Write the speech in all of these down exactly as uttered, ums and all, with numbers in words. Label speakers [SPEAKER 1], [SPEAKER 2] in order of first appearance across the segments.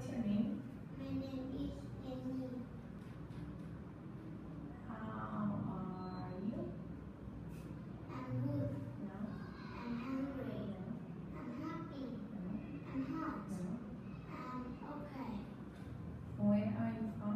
[SPEAKER 1] what's your name?
[SPEAKER 2] My name is Jenny.
[SPEAKER 1] How are you?
[SPEAKER 2] I'm good.
[SPEAKER 1] No.
[SPEAKER 2] I'm hungry.
[SPEAKER 1] No.
[SPEAKER 2] I'm happy.
[SPEAKER 1] No.
[SPEAKER 2] I'm hot.
[SPEAKER 1] No.
[SPEAKER 2] I'm okay.
[SPEAKER 1] Where are you from?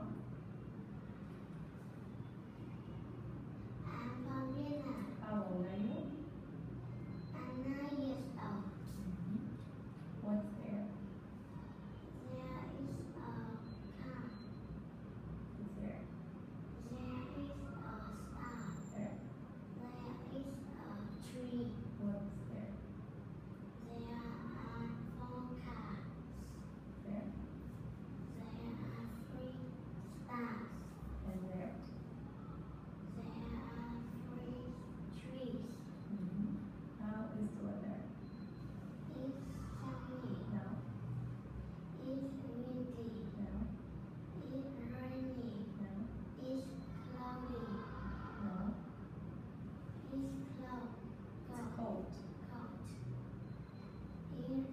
[SPEAKER 2] I'm from Vietnam.
[SPEAKER 1] How old are you?
[SPEAKER 2] I'm nine years old.
[SPEAKER 1] What's there?
[SPEAKER 2] There is a car.
[SPEAKER 1] What's there?
[SPEAKER 2] There is a star.
[SPEAKER 1] There.
[SPEAKER 2] There is a tree.
[SPEAKER 1] What's there?
[SPEAKER 2] There are four cars.
[SPEAKER 1] There.
[SPEAKER 2] There are three stars.
[SPEAKER 1] And there.
[SPEAKER 2] There are three trees.
[SPEAKER 1] Mm-hmm. How is the weather?
[SPEAKER 2] It's sunny.
[SPEAKER 1] No.
[SPEAKER 2] It's windy.
[SPEAKER 1] No.
[SPEAKER 2] It's rainy.
[SPEAKER 1] No.
[SPEAKER 2] It's cloudy.
[SPEAKER 1] No.
[SPEAKER 2] It's cloud.
[SPEAKER 1] It's cold.
[SPEAKER 2] Cold. It's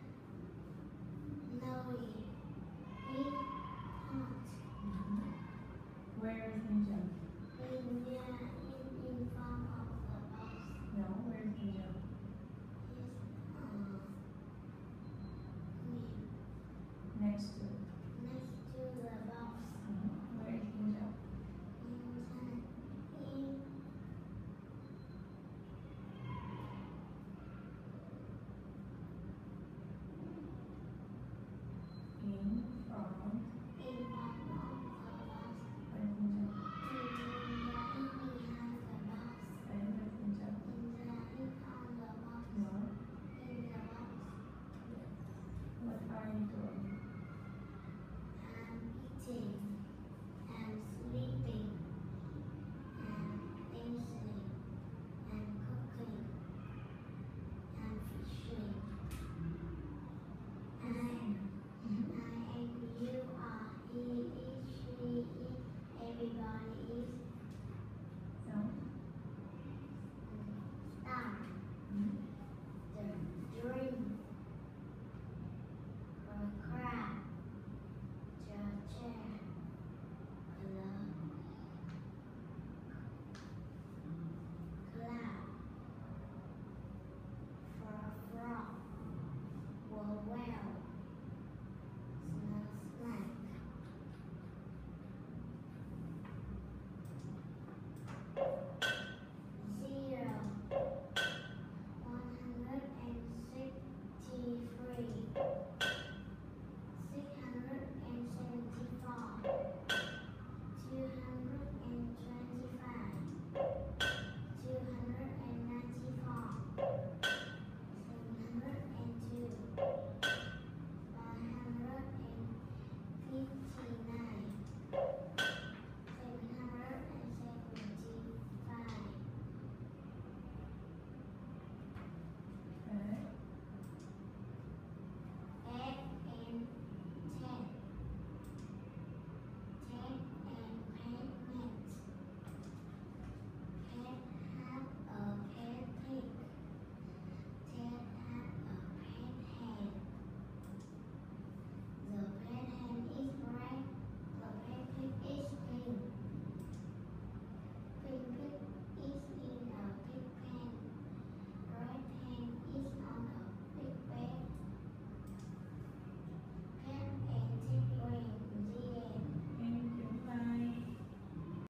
[SPEAKER 2] snowy. It's hot.
[SPEAKER 1] Mm-hmm. Where is Ninja?
[SPEAKER 2] In near in, in front of the bus.
[SPEAKER 1] No. Where is Ninja?
[SPEAKER 2] It's uh, near,
[SPEAKER 1] Next to.
[SPEAKER 2] next to the bus.
[SPEAKER 1] Mm-hmm. Where is Ninja?
[SPEAKER 2] Inside. In
[SPEAKER 1] In front.
[SPEAKER 2] in front of the bus.
[SPEAKER 1] Where is Ninja?
[SPEAKER 2] In behind the bus.
[SPEAKER 1] Where is Ninja?
[SPEAKER 2] In the in on the box.
[SPEAKER 1] No.
[SPEAKER 2] In the box.
[SPEAKER 1] What are you doing?